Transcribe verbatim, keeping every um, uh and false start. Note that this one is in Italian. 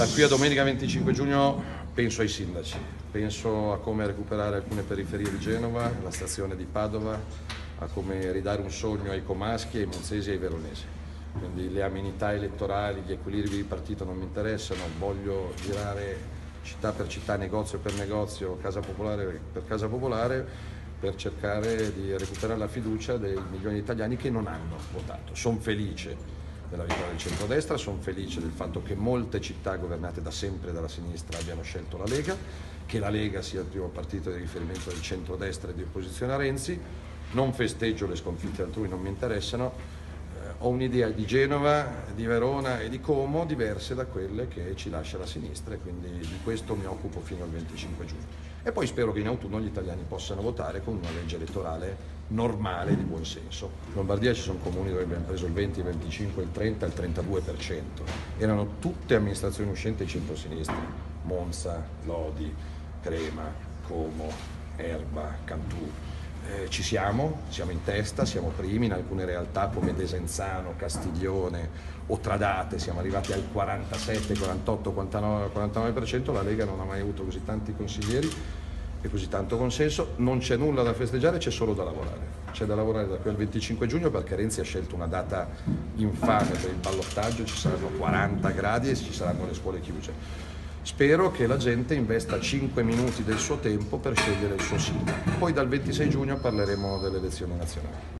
Da qui a domenica venticinque giugno penso ai sindaci, penso a come recuperare alcune periferie di Genova, la stazione di Padova, a come ridare un sogno ai comaschi, ai monzesi e ai veronesi. Quindi le amenità elettorali, gli equilibri di partito non mi interessano, voglio girare città per città, negozio per negozio, casa popolare per casa popolare, per cercare di recuperare la fiducia dei milioni di italiani che non hanno votato. Sono felice della vittoria del centrodestra, sono felice del fatto che molte città governate da sempre dalla sinistra abbiano scelto la Lega, che la Lega sia il primo partito di riferimento del centrodestra e di opposizione a Renzi. Non festeggio le sconfitte altrui, non mi interessano. Eh, ho un'idea di Genova, di Verona e di Como diverse da quelle che ci lascia la sinistra, e quindi di questo mi occupo fino al venticinque giugno. E poi spero che in autunno gli italiani possano votare con una legge elettorale normale, di buon senso. In Lombardia ci sono comuni dove abbiamo preso il venti, il venticinque, il trenta, il trentadue per cento. Erano tutte amministrazioni uscenti di centrosinistra: Monza, Lodi, Crema, Como, Erba, Cantù. Eh, ci siamo, siamo in testa, siamo primi in alcune realtà come Desenzano, Castiglione o Tradate, siamo arrivati al quarantasette, quarantotto, quarantanove per cento. La Lega non ha mai avuto così tanti consiglieri e così tanto consenso. Non c'è nulla da festeggiare, c'è solo da lavorare. C'è da lavorare da qui al venticinque giugno, perché Renzi ha scelto una data infame per il ballottaggio, ci saranno quaranta gradi e ci saranno le scuole chiuse. Spero che la gente investa cinque minuti del suo tempo per scegliere il suo sindaco. Poi dal ventisei giugno parleremo delle elezioni nazionali.